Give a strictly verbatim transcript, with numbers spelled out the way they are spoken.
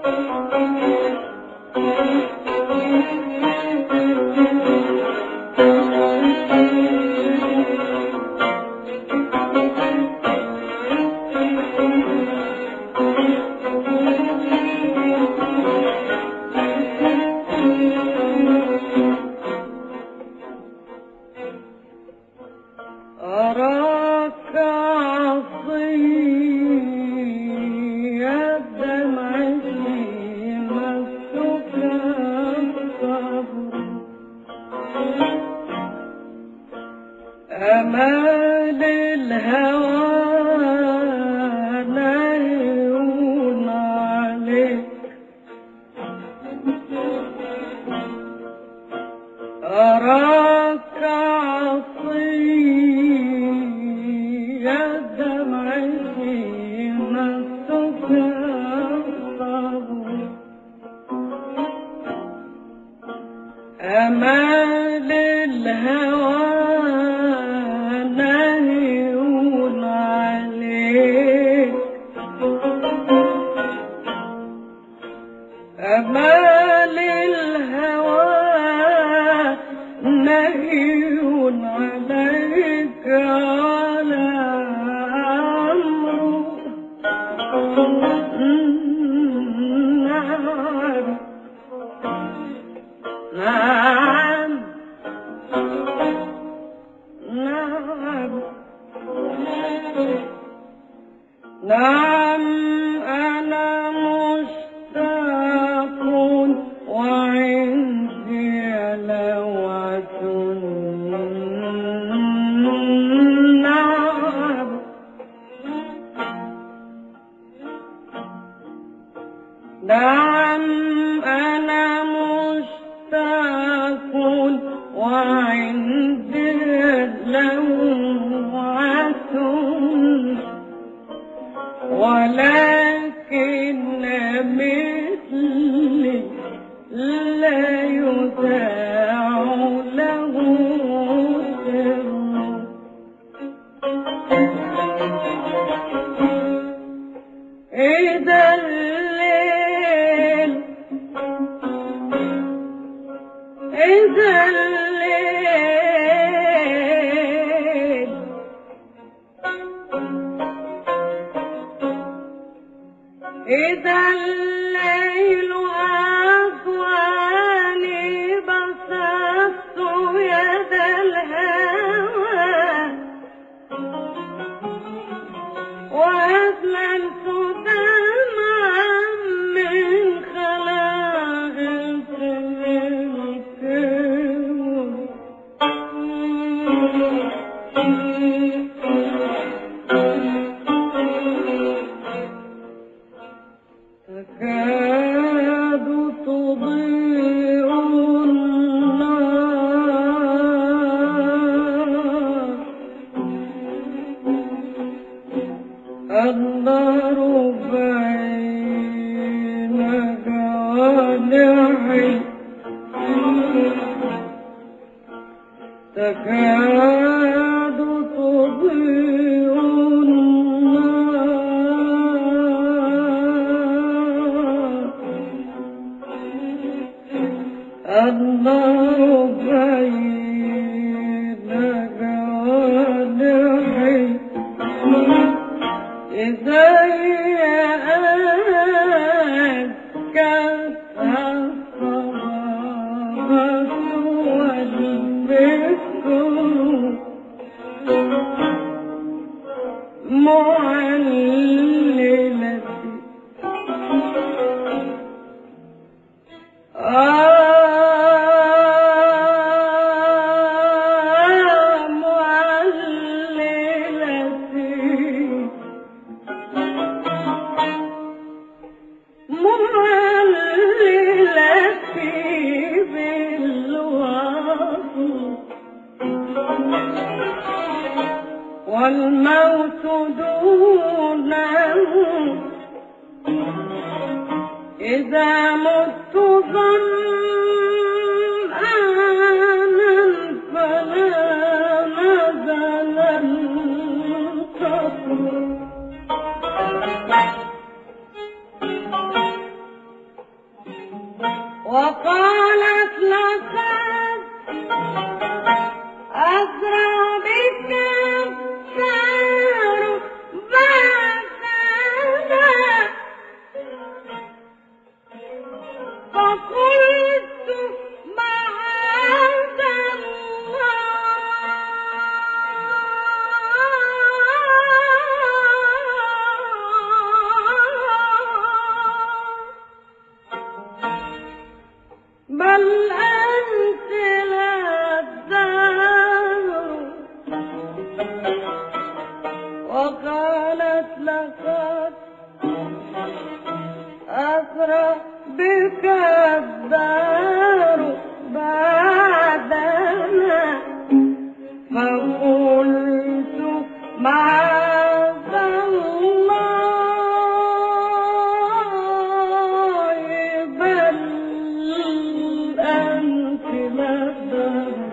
أمال الهوى نايون عليك، أراك عصية دمعتي مسك الصبر، أمال الهوى نايون عليك، أمال الهوى نايون عليك على أمره. نعم نعم نعم نعم أنا مشتاق وعندي لوعة. نعم نعم أنا مشتاق وعندي لوعة، ولكن مثلي لا يذاع له سر. إذا الليل إذا الليل إذا الليل أغواني بسطت يد الهوى وأزمنت دمعا من خلائق الكون. تكاد تضيء النار، النار بين جوانحي، تكاد تضيء النار بين جوانحي، إذا أسكتها الصبابة والبكر معللتي. والموت دونه إذا مت ظمآنا فلا نزل القبر. وقالت لقد أسرى بك السحر بعدنا فقلت معاذ بل أنت لا الدهر وقالت لقد أسرى بك الدهر بعدنا فقلت معاذ الله بل أنت لا الدهر